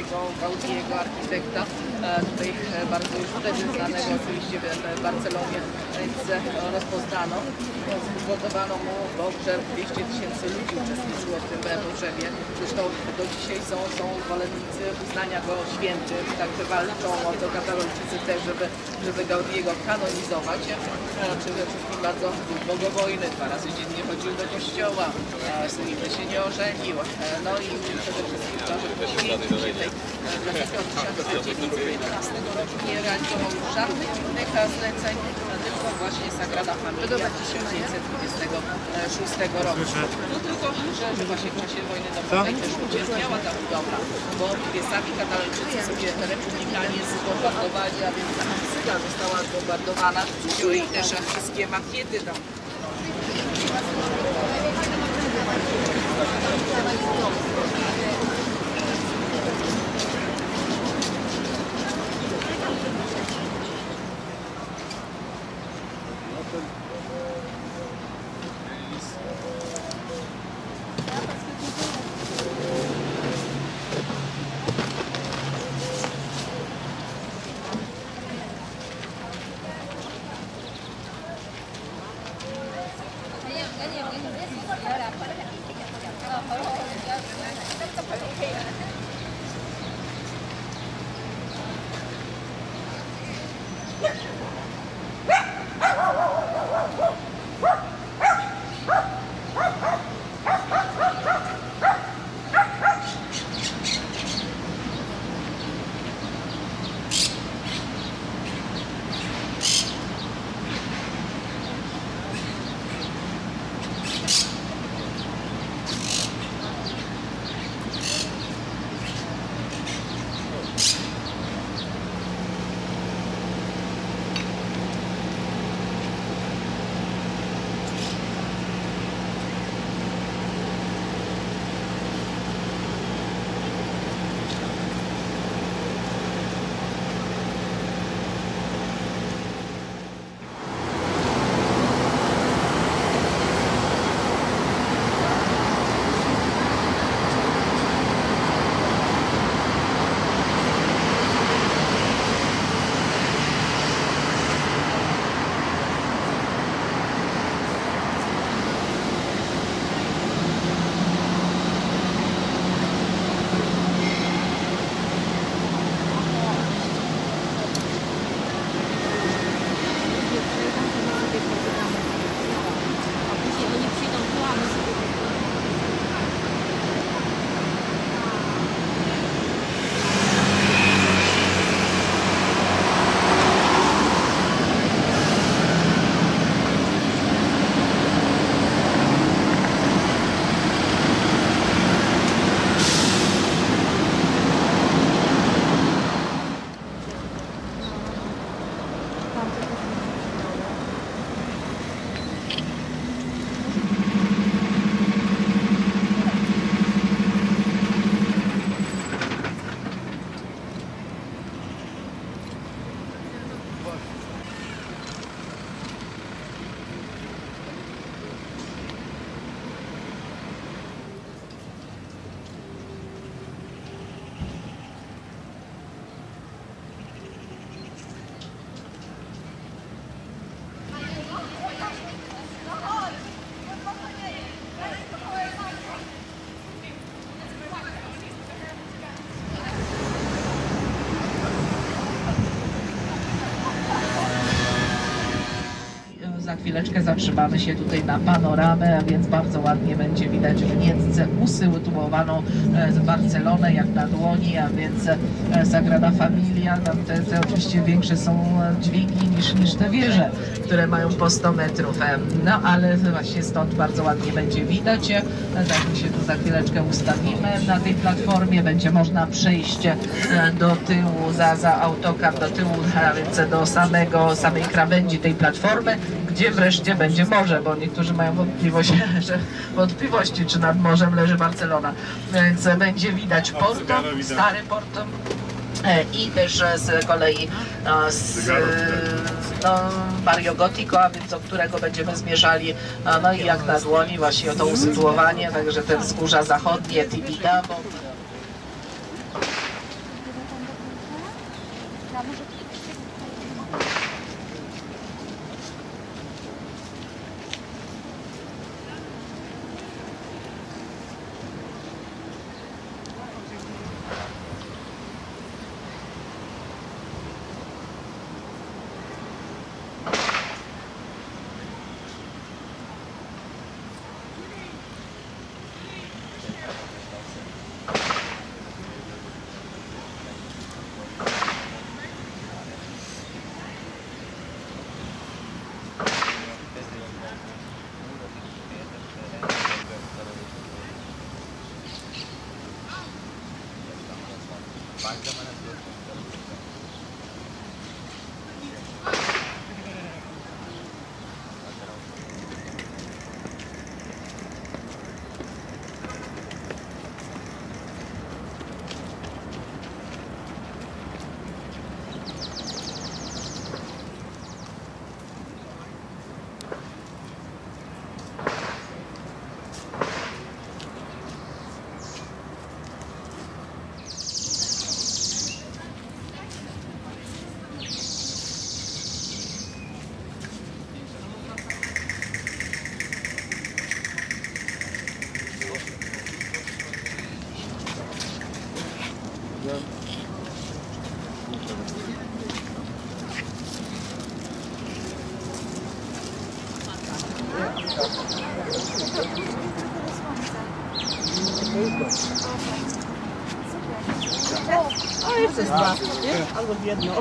Gaudiego, architekta, tutaj bardzo już wtedy znanego oczywiście w Barcelonie, więc rozpoznano. Zbudowano mu pogrzeb, 200 000 ludzi uczestniczyło w tym pogrzebie. Zresztą do dzisiaj są zwolennicy uznania go świętym, także walczą o to katolicycy też, żeby Gaudiego kanonizować. Przede wszystkim bardzo bogobojny, 2 razy dziennie chodził do kościoła, nigdy się nie ożenił. No i przede wszystkim to, że poświęcił się tej, dlatego od 1911 roku nie realizował żadnych innych zleceń, tylko właśnie Sagrada Familia 1926 roku. No tylko, że właśnie w czasie wojny domowej też ucierpiała ta budowla, bo sami katolicycy sobie republikanie zbombardowali, a więc Syga została zbombardowana i też wszystkie makiety tam. Za chwileczkę zatrzymamy się tutaj na panoramę, a więc bardzo ładnie będzie widać w Niecce usytuowaną Barcelonę jak na dłoni, a więc Sagrada Familia. Tam te oczywiście większe są dźwigi niż te wieże, które mają po 100 metrów. No ale właśnie stąd bardzo ładnie będzie widać. Tak my się tu za chwileczkę ustawimy na tej platformie. Będzie można przejść do tyłu, za autokar do tyłu, a więc do samej krawędzi tej platformy, gdzie wreszcie będzie morze, bo niektórzy mają wątpliwości, czy nad morzem leży Barcelona. Więc będzie widać Porto, stary Porto i też z kolei Barrio Gótico, a więc do którego będziemy zmierzali, no i jak na dłoni właśnie to usytuowanie, także te wzgórza zachodnie, Tibidabo. O, jeszcze dwa, nie? Albo jedno.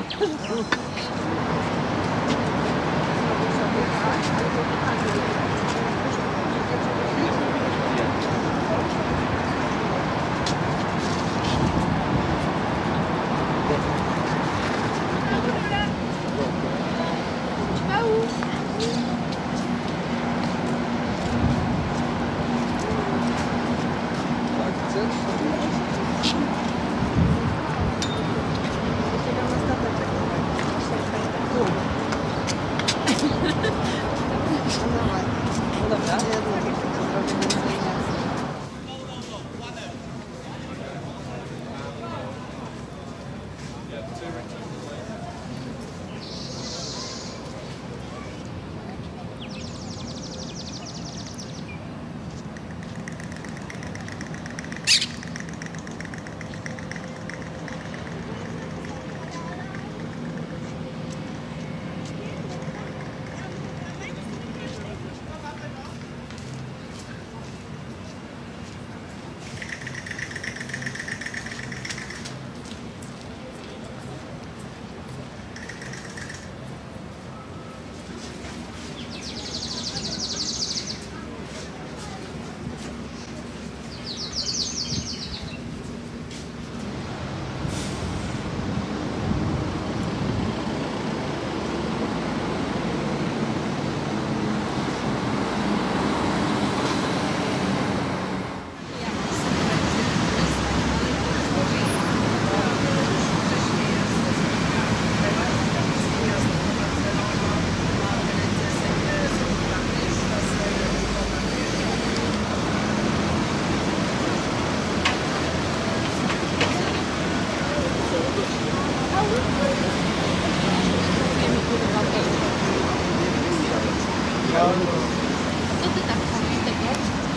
Co ty tak chcesz tego?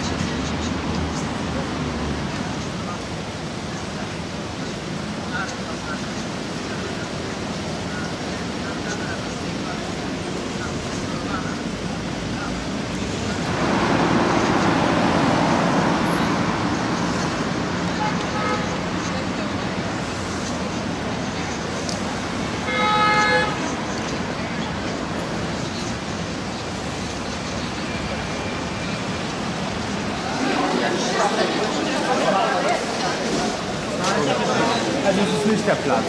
Also es ist nicht der Platz.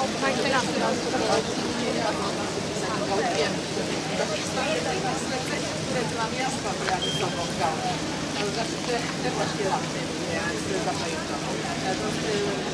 Wiem. dla miasta była wysoką gałę. To znaczy te właśnie lampy zapamiętane.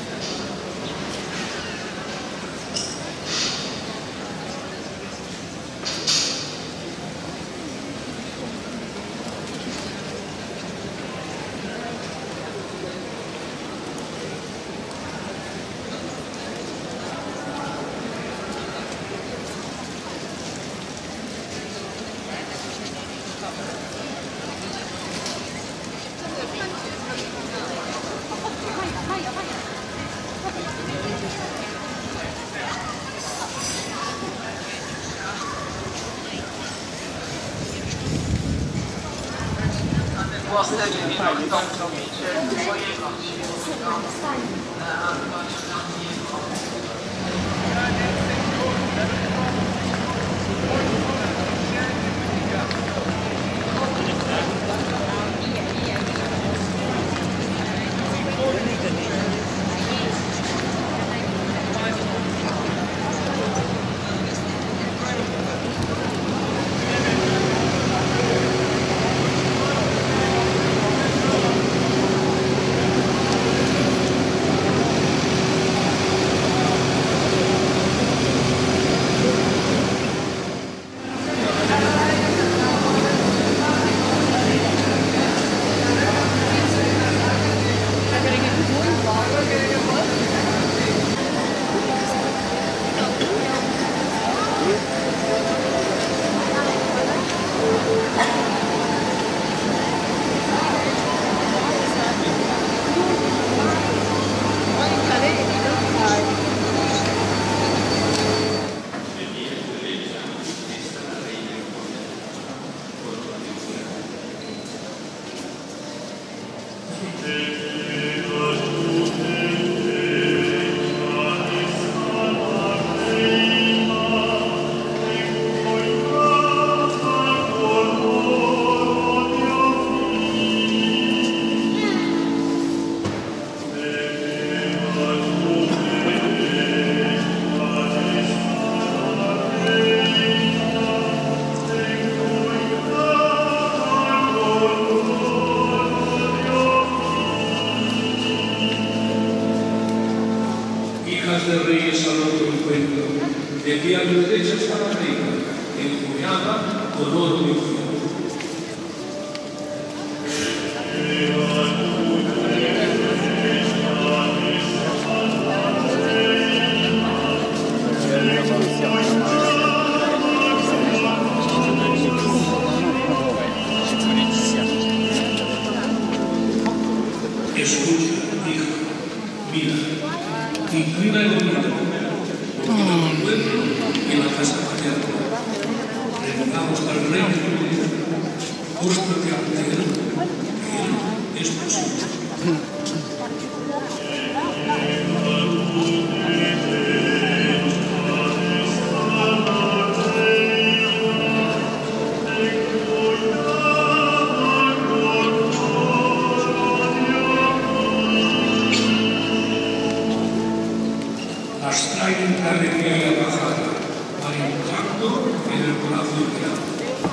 Del rey es al otro encuentro, de que a mi derecha está la reina, enjollada con oro y oro. Escucha, hijo, mira. Inclina el oído, porque en el pueblo y en la casa paterna revocamos al rey de Judea, puesto que ante él es posible. Traen la alegría y la bajada para impacto en el corazón de la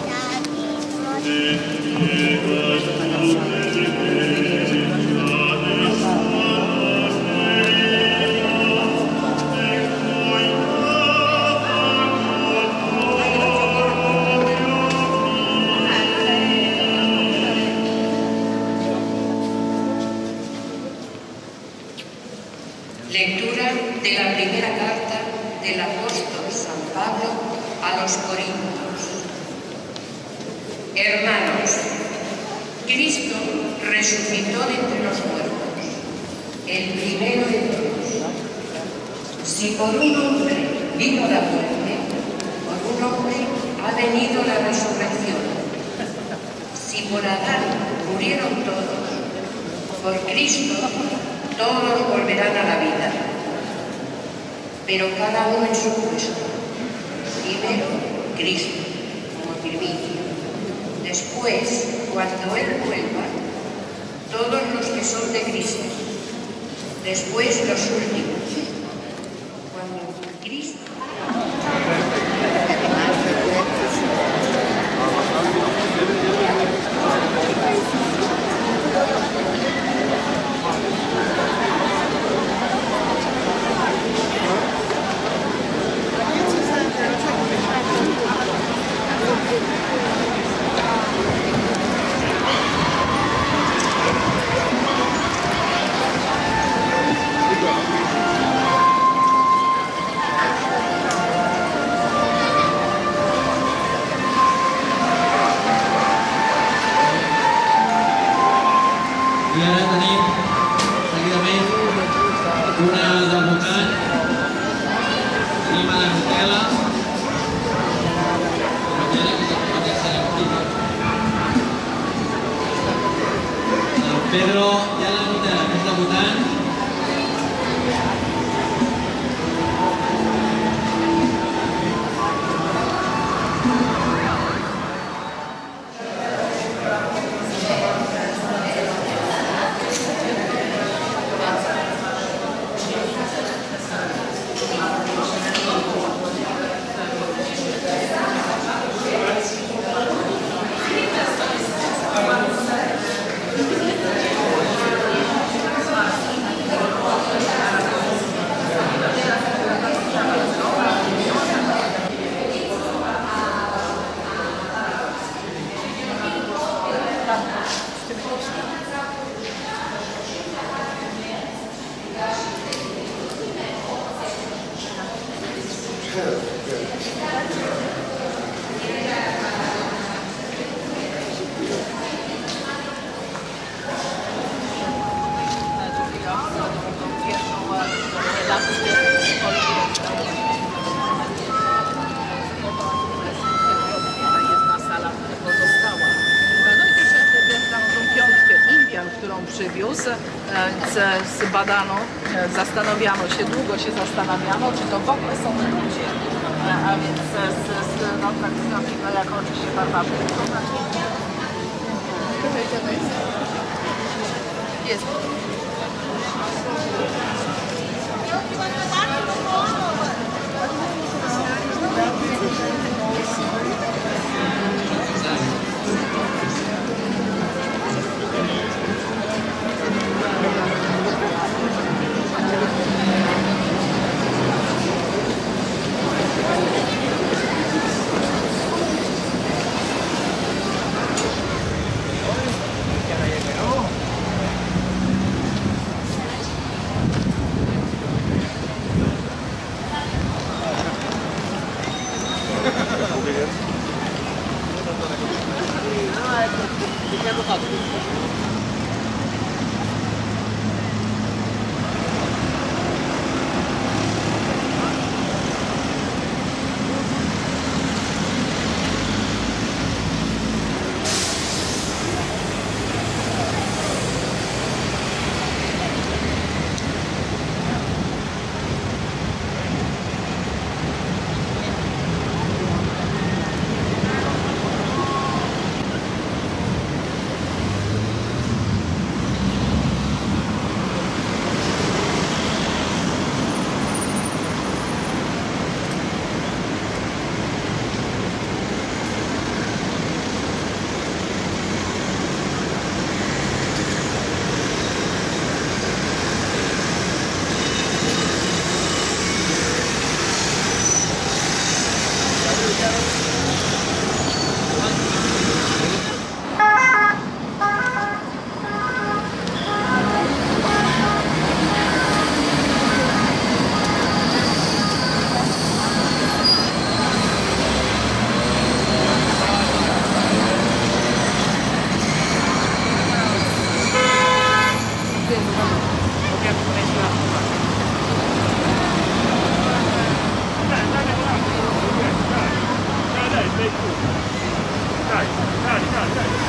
Lectura de la primera carta del apóstol San Pablo a los Corintios. Hermanos, Cristo resucitó de entre los muertos, el primero de todos. Si por un hombre vino la muerte, por un hombre ha venido la resurrección. Si por Adán murieron todos, por Cristo todos volverán a la vida, pero cada uno en su puesto. Primero, Cristo, como primicia. Después, cuando Él vuelva, todos los que son de Cristo. Después, los últimos. Cuando Cristo... una de Bhutan, lima de Nutella, Pedro ya la Nutella, que es de Bhutan. Którą przywiózł, więc badano, zastanawiano się, długo się zastanawiano, czy to w ogóle są ludzie, a więc no, traktują ich jako oczywiście barbarzyńców. Jest. Dai, dai, dai, dai.